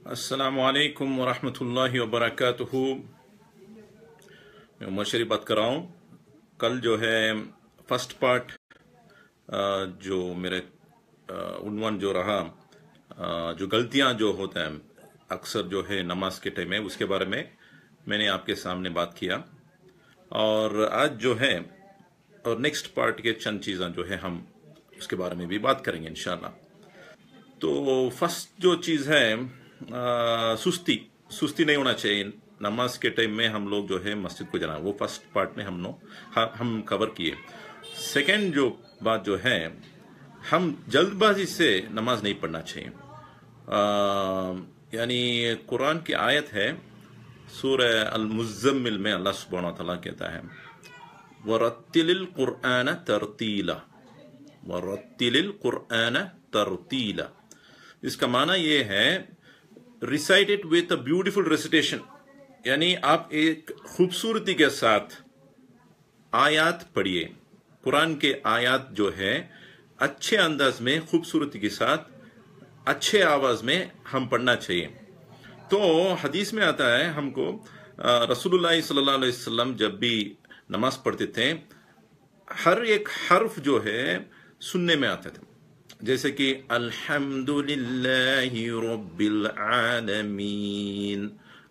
अस्सलामु अलैकुम वरहमतुल्लाहि वबरकातुहू। मैं उमर शरीफ बात कर रहा हूँ। कल जो है फर्स्ट पार्ट जो मेरे उन्वान जो रहा, जो गलतियाँ जो होता है अक्सर जो है नमाज के टाइम में, उसके बारे में मैंने आपके सामने बात किया। और आज जो है और नेक्स्ट पार्ट के चंद चीज़ें जो है हम उसके बारे में भी बात करेंगे इंशाल्लाह। तो फर्स्ट जो चीज़ है सुस्ती नहीं होना चाहिए नमाज के टाइम में। हम लोग जो है मस्जिद को जाना, वो फर्स्ट पार्ट में हम कवर किए। सेकंड जो बात जो है, हम जल्दबाजी से नमाज नहीं पढ़ना चाहिए। यानी कुरान की आयत है सूरह अल-मुज़्ज़म्मिल में अल्लाह सुब्हानहू व तआला कहता है वरत्तिलिल कुरआन तरतीला, वरत्तिलिल कुरआन तरतीला। इसका माना ये है recite it with a beautiful recitation, यानी आप एक खूबसूरती के साथ आयात पढ़िए। कुरान के आयात जो है अच्छे अंदाज में, खूबसूरती के साथ, अच्छे आवाज में हम पढ़ना चाहिए। तो हदीस में आता है हमको रसूलुल्लाह सल्लल्लाहु अलैहि वसल्लम जब भी नमाज पढ़ते थे, हर एक हर्फ जो है सुनने में आता था। जैसे कि अल्हम्दुलिल्लाहि रब्बिल आलमीन,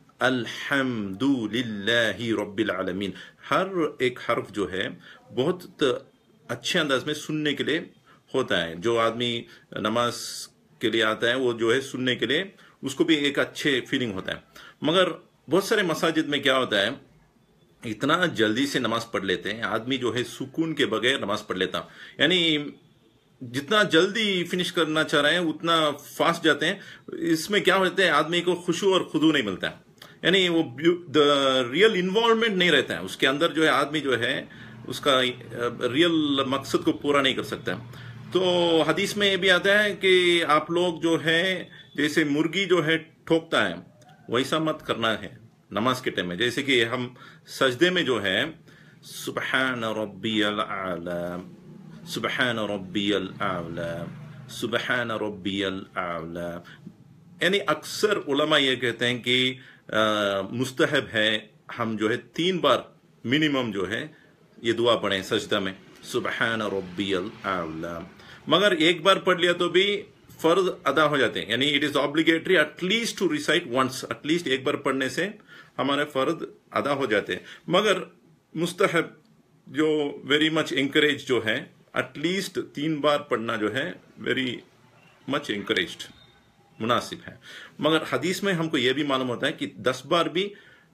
अल्हम्दुलिल्लाहि रब्बिल आलमीन। हर एक हर्फ जो है बहुत अच्छे अंदाज में सुनने के लिए होता है। जो आदमी नमाज के लिए आता है वो जो है सुनने के लिए, उसको भी एक अच्छे फीलिंग होता है। मगर बहुत सारे मसाजिद में क्या होता है, इतना जल्दी से नमाज पढ़ लेते हैं आदमी, जो है सुकून के बगैर नमाज पढ़ लेता, यानी जितना जल्दी फिनिश करना चाह रहे हैं उतना फास्ट जाते हैं। इसमें क्या होता है, आदमी को खुशू और खुदू नहीं मिलता है, यानी वो रियल इन्वॉल्वमेंट नहीं रहता है उसके अंदर। जो है आदमी जो है उसका रियल मकसद को पूरा नहीं कर सकता। तो हदीस में ये भी आता है कि आप लोग जो है जैसे मुर्गी जो है ठोकता है वैसा मत करना है नमाज के टाइम में। जैसे कि हम सजदे में जो है सुबहान रब्बियल आला, सुबहान रब्बियल आला, सुबहान रब्बियल आला, यानी अक्सर उलमा ये कहते हैं कि मुस्तहब है हम जो है 3 बार मिनिमम जो है ये दुआ पढ़ें सजदा में, सुबहान रब्बियल आला। मगर एक बार पढ़ लिया तो भी फर्ज अदा हो जाते हैं, यानी it is obligatory at least to recite once, at least एक बार पढ़ने से हमारे फर्ज अदा हो जाते हैं। मगर मुस्तहब जो वेरी मच इंकरेज जो है एटलीस्ट 3 बार पढ़ना जो है वेरी मच इंकरेज्ड, मुनासिब है। मगर हदीस में हमको यह भी मालूम होता है कि 10 बार भी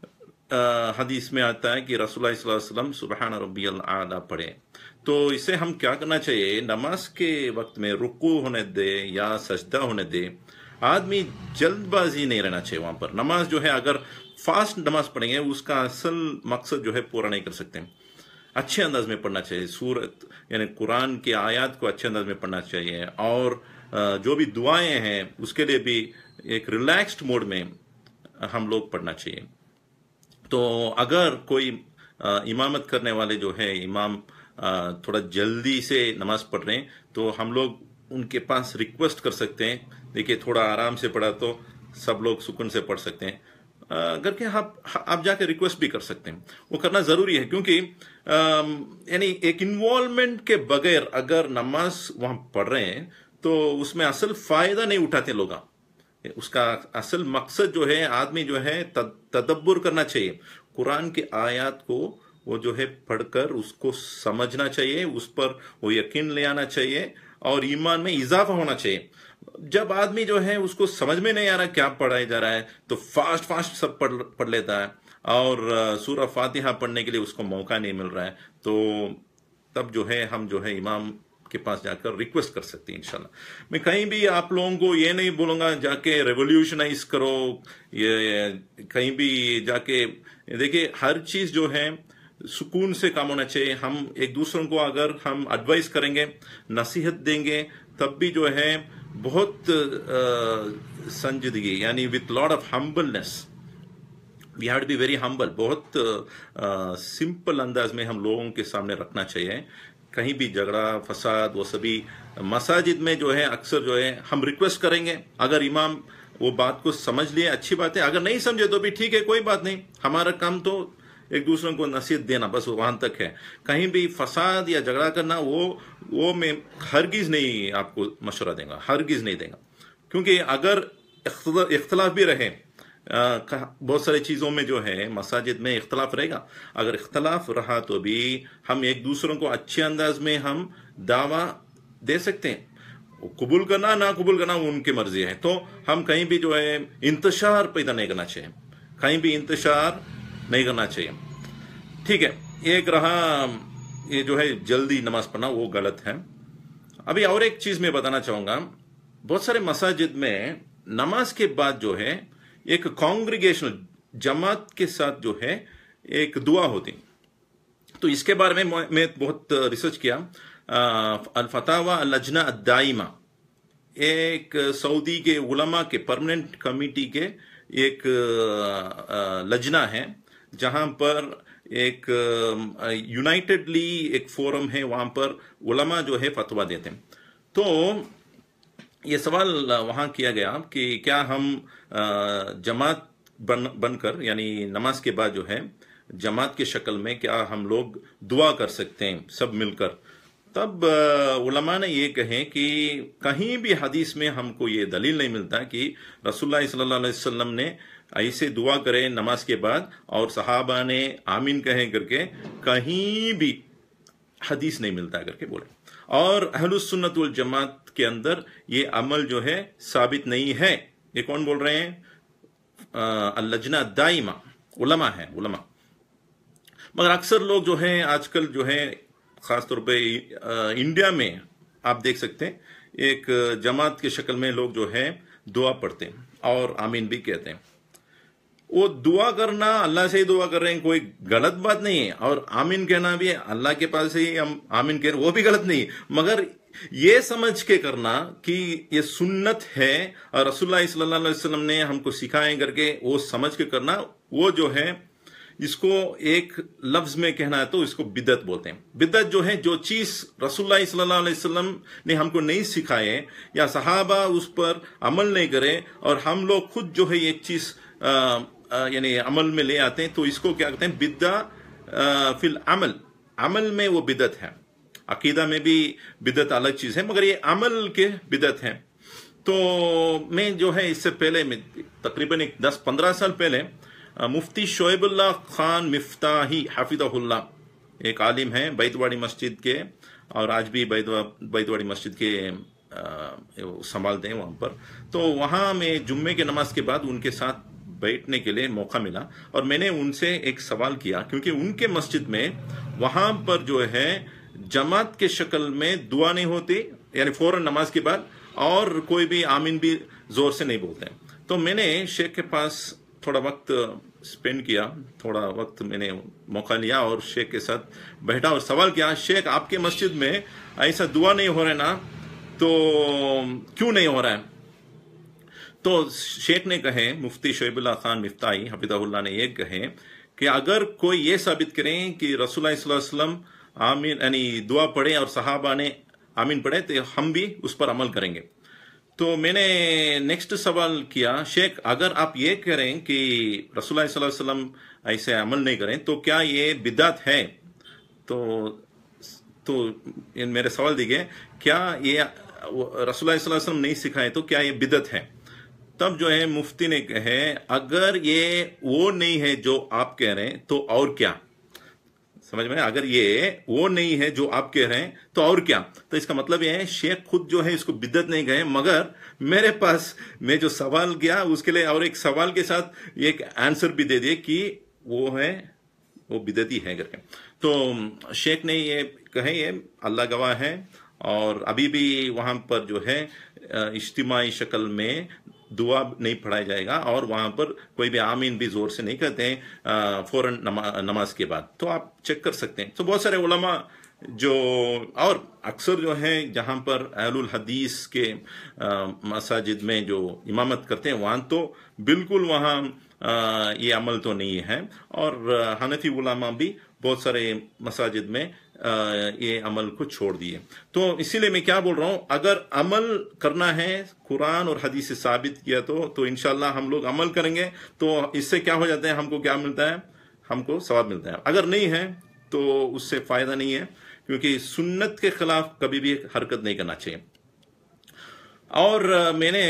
हदीस में आता है कि रसूलुल्लाह सल्लल्लाहु अलैहि वसल्लम सुबहान रब्बियल आला पढ़े। तो इसे हम क्या करना चाहिए, नमाज के वक्त में रुकू होने दे या सजदा होने दे, आदमी जल्दबाजी नहीं रहना चाहिए वहां पर। नमाज जो है अगर फास्ट नमाज पढ़ेंगे उसका असल मकसद जो है पूरा नहीं कर सकते। अच्छे अंदाज में पढ़ना चाहिए, सूरत यानी कुरान की आयत को अच्छे अंदाज में पढ़ना चाहिए। और जो भी दुआएं हैं उसके लिए भी एक रिलैक्स्ड मोड में हम लोग पढ़ना चाहिए। तो अगर कोई इमामत करने वाले जो है इमाम थोड़ा जल्दी से नमाज पढ़ रहे हैं तो हम लोग उनके पास रिक्वेस्ट कर सकते हैं, देखिए थोड़ा आराम से पढ़ा तो सब लोग सुकून से पढ़ सकते हैं। अगर के आप जाके रिक्वेस्ट भी कर सकते हैं, वो करना जरूरी है। क्योंकि यानी एक इन्वॉल्वमेंट के बगैर अगर नमाज वहां पढ़ रहे हैं तो उसमें असल फायदा नहीं उठाते लोग। उसका असल मकसद जो है आदमी जो है तदब्बुर करना चाहिए, कुरान के आयत को वो जो है पढ़कर उसको समझना चाहिए, उस पर वो यकीन ले आना चाहिए और ईमान में इजाफा होना चाहिए। जब आदमी जो है उसको समझ में नहीं आ रहा क्या पढ़ाया जा रहा है तो फास्ट सब पढ़ लेता है और सूरह फातिहा पढ़ने के लिए उसको मौका नहीं मिल रहा है। तो तब जो है हम जो है इमाम के पास जाकर रिक्वेस्ट कर सकते हैं इंशाल्लाह। मैं कहीं भी आप लोगों को ये नहीं बोलूंगा जाके रेवोल्यूशनाइज करो, ये कहीं भी जाके देखिए हर चीज जो है सुकून से काम होना चाहिए। हम एक दूसरों को अगर हम एडवाइस करेंगे, नसीहत देंगे, तब भी जो है बहुत संजीदगी यानी with lot of humbleness, we have to be very humble, बहुत सिंपल अंदाज में हम लोगों के सामने रखना चाहिए। कहीं भी झगड़ा फसाद वो सभी मसाजिद में जो है अक्सर जो है हम रिक्वेस्ट करेंगे, अगर इमाम وہ بات کو سمجھ لیے اچھی بات ہے، اگر نہیں سمجھے تو بھی ٹھیک ہے، کوئی بات نہیں، ہمارا کام تو ایک دوسرے کو نصیحت دینا بس وہاں تک ہے. کہیں بھی فساد یا جھگڑا کرنا وہ میں ہرگز نہیں آپ کو مشورہ دیں گا، ہرگز نہیں دیں گا. کیونکہ اگر اختلاف بھی رہے، بہت ساری چیزوں میں جو ہے مساجد میں اختلاف رہے گا، اگر اختلاف رہا تو بھی ہم ایک دوسروں کو اچھے انداز میں ہم دعویٰ دے سکتے ہیں. قبول کرنا نہ قبول کرنا وہ ان کی مرضی ہے. تو ہم کہیں بھی جو ہے انتشار پیدا نہیں کرنا چاہیے، کہیں بھی انتشار نہیں کرنا چاہیے. ٹھیک ہے، ایک رہا یہ جو ہے جلدی نماز پڑھنا، وہ غلط ہے. ابھی اور ایک چیز میں بتانا چاہوں گا، بہت سارے مساجد میں نماز کے بعد جو ہے ایک کانگریگیشنل جماعت کے ساتھ جو ہے ایک دعا ہوتی. تو اس کے بارے میں بہت ریسرچ کیا. الفتاوی اللجنہ الدائمہ ایک سعودی کے علماء کے پرماننٹ کمیٹی کے ایک لجنہ ہے، جہاں پر ایک یونائٹڈلی ایک فورم ہے، وہاں پر علماء جو ہے فتویٰ دیتے ہیں. تو یہ سوال وہاں کیا گیا کہ کیا ہم جماعت بن کر، یعنی نماز کے بعد جو ہے جماعت کی شکل میں کیا ہم لوگ دعا کر سکتے ہیں سب مل کر. تب علماء نے یہ کہیں کہ کہیں بھی حدیث میں ہم کو یہ دلیل نہیں ملتا کہ رسول اللہ صلی اللہ علیہ وسلم نے ایسے دعا کرے نماز کے بعد اور صحابہ نے آمین کہیں کر کے، کہیں بھی حدیث نہیں ملتا کر کے بولے. اور اہل السنت والجماعت کے اندر یہ عمل جو ہے ثابت نہیں ہے. یہ کون بول رہے ہیں؟ اللجنہ الدائمہ، علماء ہیں، علماء. مگر اکثر لوگ جو ہیں آج کل جو ہے خاص طور پہ انڈیا میں آپ دیکھ سکتے ہیں ایک جماعت کی شکل میں لوگ جو ہے دعا پڑھتے ہیں اور آمین بھی کہتے ہیں. وہ دعا کرنا اللہ سے ہی دعا کر رہے ہیں، کوئی غلط بات نہیں ہے. اور آمین کہنا بھی اللہ کے پاس ہی ہم آمین کہہ رہے ہیں، وہ بھی غلط نہیں. مگر یہ سمجھ کے کرنا کہ یہ سنت ہے اور رسول اللہ صلی اللہ علیہ وسلم نے ہم کو سکھائے کر کے وہ سمجھ کے کرنا، وہ جو ہے اس کو ایک لفظ میں کہنا ہے تو اس کو بدعت بولتے ہیں. بدعت جو ہے جو چیز رسول اللہ صلی اللہ علیہ وسلم نے ہم کو نہیں سکھائے یا صحابہ اس پر عمل نہیں کرے اور ہم لوگ خود جو ہے ایک چیز یعنی عمل میں لے آتے ہیں، تو اس کو کیا کہتے ہیں؟ بدعہ فی العمل. عمل میں وہ بدعت ہے. عقیدہ میں بھی بدعت الگ چیز ہے، مگر یہ عمل کے بدعت ہے. تو میں جو ہے اس سے پہلے میں تقریباً 10-15 سال پہلے مفتی شعیب اللہ خان مفتاحی حفظہ اللہ ایک عالم ہیں بیت واڑی مسجد کے، اور آج بھی بیت واڑی مسجد کے سنبھالتے ہیں وہاں پر. تو وہاں میں جمعے کے نماز کے بعد ان کے ساتھ بیٹھنے کے لیے موقع ملا اور میں نے ان سے ایک سوال کیا، کیونکہ ان کے مسجد میں وہاں پر جو ہے جماعت کے شکل میں دعا نہیں ہوتی، یعنی فوراً نماز کے بعد، اور کوئی بھی آمین بھی زور سے نہیں بولتے ہیں. تو میں نے شیخ کے پاس تھوڑا وقت سپینڈ کیا، تھوڑا وقت میں نے موقع لیا اور شیخ کے ساتھ بیٹھا اور سوال کیا، شیخ آپ کے مسجد میں ایسا دعا نہیں ہو رہا ہے نا، تو کیوں نہیں ہو رہا ہے؟ تو شیخ نے کہے، مفتی شعیب اللہ خان مفتاحی حفظہ اللہ نے یہ کہے کہ اگر کوئی یہ ثابت کریں کہ رسول اللہ صلی اللہ علیہ وسلم آمین یعنی دعا پڑھے اور صحابہ نے آمین پڑھے تو ہم بھی اس پر عمل کریں گے. تو میں نے نیکسٹ سوال کیا، شیخ اگر آپ یہ کریں کہ رسول اللہ صلی اللہ علیہ وسلم ایسے عمل نہیں کریں تو کیا یہ بدعت ہے؟ تو میرے سوال دیکھیے، کیا یہ رسول اللہ صلی اللہ علیہ وسلم نہیں سکھائے تو کیا یہ بدعت ہے؟ تب جو ہے مفتی نے کہے اگر یہ وہ نہیں ہے جو آپ کہہ رہے ہیں تو اور کیا؟ سمجھ میں؟ اگر یہ وہ نہیں ہے جو آپ کہہ رہے ہیں تو اور کیا؟ تو اس کا مطلب یہ ہے شیخ خود جو ہے اس کو بدعت نہیں کہے، مگر میرے پاس میں جو سوال کیا اس کے لیے اور ایک سوال کے ساتھ ایک آنسر بھی دے دیے کہ وہ ہے وہ بدعتی ہے کر کے. تو شیخ نے یہ کہے، یہ اللہ گواہ ہے، اور ابھی بھی وہاں پر جو ہے اجتماعی شکل میں دعا نہیں پڑھایا جائے گا اور وہاں پر کوئی بھی آمین بھی زور سے نہیں کرتے ہیں فوراً نماز کے بعد. تو آپ چیک کر سکتے ہیں. تو بہت سارے علماء جو اور اکثر جو ہیں جہاں پر اہل الحدیث کے مساجد میں جو امامت کرتے ہیں وہاں تو بالکل وہاں یہ عمل تو نہیں ہے. اور حنفی علماء بھی بہت سارے مساجد میں یہ عمل کو چھوڑ دیے. تو اسی لیے میں کیا بول رہا ہوں، اگر عمل کرنا ہے قرآن اور حدیث سے ثابت کیا تو انشاءاللہ ہم لوگ عمل کریں گے، تو اس سے کیا ہو جاتا ہے، ہم کو کیا ملتا ہے، ہم کو ثواب ملتا ہے. اگر نہیں ہے تو اس سے فائدہ نہیں ہے، کیونکہ سنت کے خلاف کبھی بھی حرکت نہیں کرنا چاہیے. اور میں نے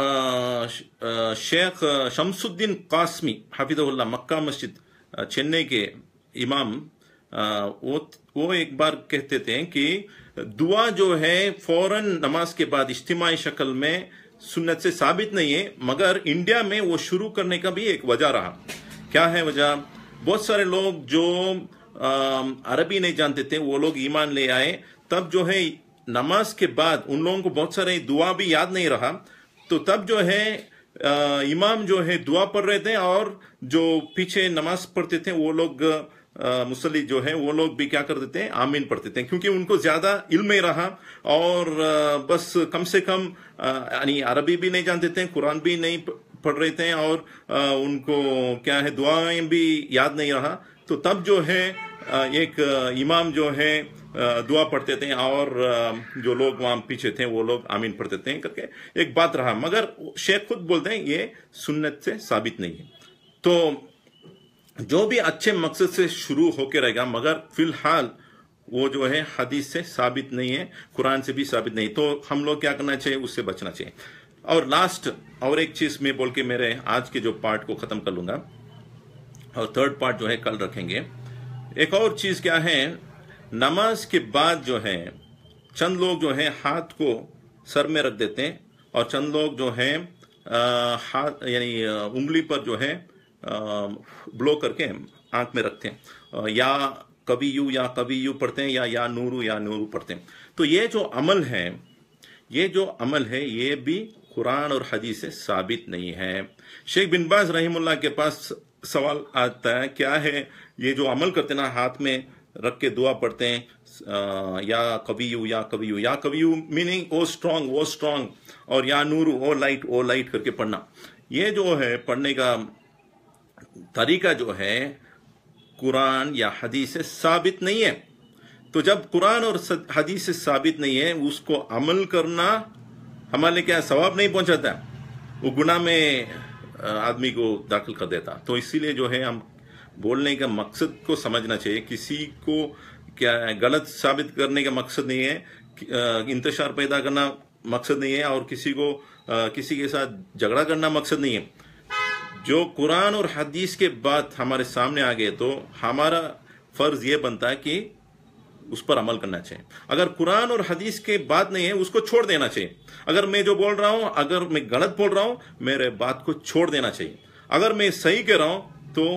شیخ شمس الدین قاسمی حفظہ اللہ، مکہ مسجد چنئی کے امام، وہ ایک بار کہتے تھے کہ دعا جو ہے فوراً نماز کے بعد اجتماعی شکل میں سنت سے ثابت نہیں ہے، مگر انڈیا میں وہ شروع کرنے کا بھی ایک وجہ رہا. کیا ہے وجہ؟ بہت سارے لوگ جو عربی نہیں جانتے تھے وہ لوگ ایمان لے آئے، تب جو ہے نماز کے بعد ان لوگوں کو بہت سارے دعا بھی یاد نہیں رہا، تو تب جو ہے امام جو ہے دعا پڑھ رہے تھے، اور جو پیچھے نماز پڑھتے تھے وہ لوگ مصلی جو ہے وہ لوگ بھی کیا کرتے تھے، آمین پڑھتے تھے، کیونکہ ان کو زیادہ علم نہیں رہا، اور بس کم سے کم یعنی عربی بھی نہیں جانتے تھے، قرآن بھی نہیں پڑھ رہے تھے، اور ان کو کیا ہے دعائیں بھی یاد نہیں رہا. تو تب جو ہے ایک امام جو ہے دعا پڑھتے تھے، اور جو لوگ وہاں پیچھے تھے وہ لوگ آمین پڑھتے تھے کر کے ایک بات رہا. مگر شیخ خود بولتے ہیں یہ سنت سے ثابت نہیں ہے. تو جو بھی اچھے مقصد سے شروع ہو کے رہے گا، مگر فی الحال وہ جو ہے حدیث سے ثابت نہیں ہے، قرآن سے بھی ثابت نہیں، تو ہم لوگ کیا کرنا چاہیے، اس سے بچنا چاہیے. اور لاسٹ اور ایک چیز میں بول کے میرے آج کے جو پارٹ کو ختم کر لوں گا، اور تھرڈ پارٹ جو ہے کل رکھیں گے. ایک اور چیز کیا ہے، نماز کے بعد جو ہے چند لوگ جو ہے ہاتھ کو سر میں رکھ دیتے ہیں، اور چند لوگ جو ہے ہاتھ یعنی انگلی پر جو ہے بلو کر کے آنکھ میں رکھتے ہیں، یا کبھی یو پڑھتے ہیں، یا نورو پڑھتے ہیں. تو یہ جو عمل ہے یہ بھی قرآن اور حدیث سے ثابت نہیں ہے. شیخ بن باز رحم اللہ کے پاس سوال آتا ہے، کیا ہے یہ جو عمل کرتے نا، ہاتھ میں رکھ کے دعا پڑھتے ہیں، یا کبھی یو میننگ او اسٹرانگ، اور یا نورو او لائٹ کر کے پڑھنا، یہ جو ہے پڑھنے کا طریقہ جو ہے قرآن یا حدیث سے ثابت نہیں ہے. تو جب قرآن اور حدیث سے ثابت نہیں ہے، اس کو عمل کرنا ہمارے کیا ثواب نہیں پہنچاتا، وہ گناہ میں آدمی کو داخل کر دیتا. تو اسی لیے جو ہے ہم بولنے کا مقصد کو سمجھنا چاہیے. کسی کو کیا غلط ثابت کرنے کا مقصد نہیں ہے، انتشار پیدا کرنا مقصد نہیں ہے، اور کسی کے ساتھ جھگڑا کرنا مقصد نہیں ہے. جو قرآن اور حدیث کے بعد ہمارے سامنے آ گئے تو ہمارا فرض یہ بنتا ہے کہ اس پر عمل کرنا چاہیے. اگر قرآن اور حدیث کے بات نہیں ہے اس کو چھوڑ دینا چاہیے. اگر میں جو بول رہا ہوں، اگر میں غلط بول رہا ہوں، میرے بات کو چھوڑ دینا چاہیے. اگر میں صحیح کہہ رہا ہوں تو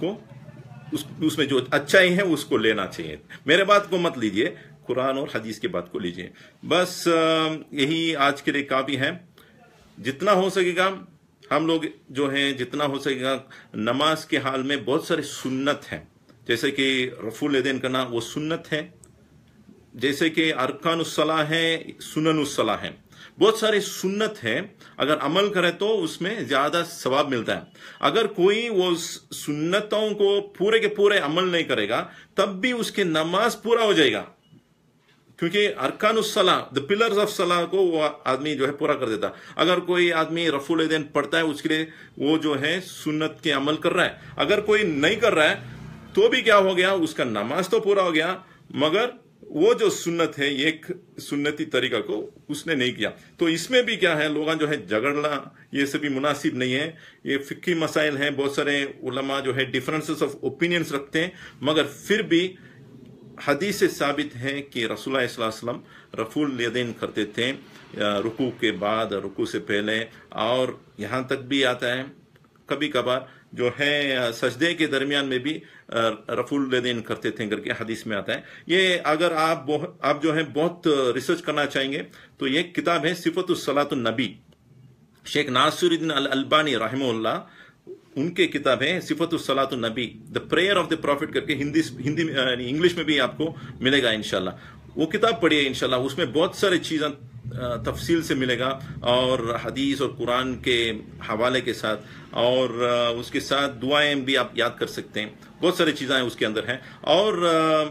اس میں جو اچھائی ہے اس کو لینا چاہیے. میرے بات کو مت لیجئے، قرآن اور حدیث کے بات کو لیجئے. بس یہی آج کے لیے کافی ہے. جتنا ہو سکے گا ہم لوگ جو ہیں، جتنا ہو سکے گا نماز کے حال میں بہت سارے سنت ہیں، جیسے کہ رفع الیدین کرنا وہ سنت ہے، جیسے کہ ارکان الصلاح ہے، سنن الصلاح ہے، بہت سارے سنت ہیں. اگر عمل کرے تو اس میں زیادہ ثواب ملتا ہے. اگر کوئی وہ سنتوں کو پورے کے پورے عمل نہیں کرے گا تب بھی اس کے نماز پورا ہو جائے گا، کیونکہ ارکان الصلاح، the pillars of صلاح کو وہ آدمی جو ہے پورا کر دیتا. اگر کوئی آدمی رفع الیدین پڑھتا ہے اس کے لیے وہ جو ہے سنت کے عمل کر رہا ہے. اگر کوئی نہیں کر رہا ہے تو بھی کیا ہو گیا، اس کا نماز تو پورا ہو گیا، مگر وہ جو سنت ہے ایک سنتی طریقہ کو اس نے نہیں کیا. تو اس میں بھی کیا ہے، لوگاں جو ہے جھگڑنا یہ سبھی مناسب نہیں ہے. یہ فقہی مسائل ہیں، بہت سارے علماء جو ہے ڈیفرنسز آف اوپینینز رکھتے ہیں، مگر پھر بھی حدیث سے ثابت ہے کہ رسول اللہ صلی اللہ علیہ وسلم رفع الیدین کرتے تھے رکوع کے بعد، رکوع سے پہلے، اور یہاں تک بھی آتا ہے کبھی کبھار جو ہے سجدے کے درمیان میں بھی رفع الیدین کرتے تھے کر کے حدیث میں آتا ہے. یہ اگر آپ جو ہے بہت ریسرچ کرنا چاہیں گے تو یہ کتاب ہے صفت الصلاۃ النبی، شیخ ناصر الدین الالبانی رحمہ اللہ، ان کے کتاب ہے صفت الصلاۃ النبی، the prayer of the prophet کر کے، ہندی انگلش میں بھی آپ کو ملے گا انشاءاللہ. وہ کتاب پڑھیے انشاءاللہ، اس میں بہت سارے چیزیں تفصیل سے ملے گا، اور حدیث اور قرآن کے حوالے کے ساتھ، اور اس کے ساتھ دعائیں بھی آپ یاد کر سکتے ہیں. بہت ساری چیزیں اس کے اندر ہیں. اور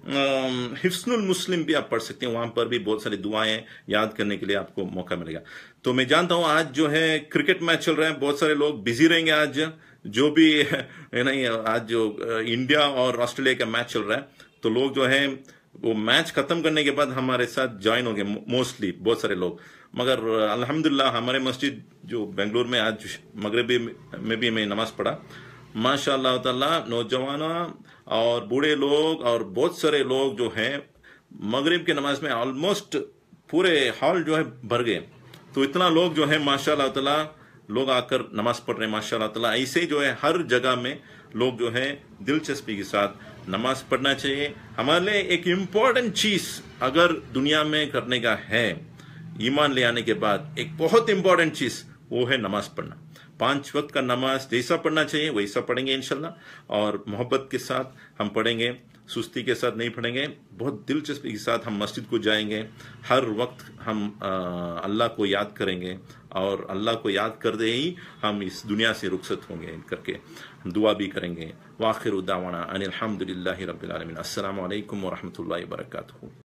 हिफ्सनुल मुस्लिम भी आप पढ़ सकते हैं, वहां पर भी बहुत सारी दुआएं याद करने के लिए आपको मौका मिलेगा। तो मैं जानता हूं आज जो है क्रिकेट मैच चल रहा है, बहुत सारे लोग बिजी रहेंगे आज, जो भी है नहीं, आज जो इंडिया और ऑस्ट्रेलिया का मैच चल रहा है, तो लोग जो है वो मैच खत्म करने के बाद हमारे साथ ज्वाइन होंगे मोस्टली बहुत सारे लोग। मगर अल्हम्दुलिल्लाह हमारे मस्जिद जो बेंगलुरु में आज मगरिबी में भी मैं नमाज पढ़ा, माशाअल्लाह ताला नौजवान और बूढ़े लोग और बहुत सारे लोग जो हैं मगरिब की नमाज में ऑलमोस्ट पूरे हॉल जो है भर गए। तो इतना लोग जो है माशाअल्लाह ताला लोग आकर नमाज पढ़ रहे हैं माशाअल्लाह ताला। ऐसे जो है हर जगह में लोग जो है दिलचस्पी के साथ नमाज पढ़ना चाहिए। हमारे लिए एक इम्पॉर्टेंट चीज अगर दुनिया में करने का है ईमान ले आने के बाद, एक बहुत इंपॉर्टेंट चीज वो है नमाज पढ़ना। 5 वक्त का नमाज जैसा पढ़ना चाहिए वैसा पढ़ेंगे इंशाल्लाह, और मोहब्बत के साथ हम पढ़ेंगे, सुस्ती के साथ नहीं पढ़ेंगे, बहुत दिलचस्पी के साथ हम मस्जिद को जाएंगे, हर वक्त हम अल्लाह को याद करेंगे, और अल्लाह को याद कर दे ही हम इस दुनिया से रुखसत होंगे करके दुआ भी करेंगे। वाखिर दावाना अनिल हम्दुलिल्लाहि रब्बिल आलमीन। अस्सलामु अलैकुम व रहमतुल्लाहि व बरकातुहू।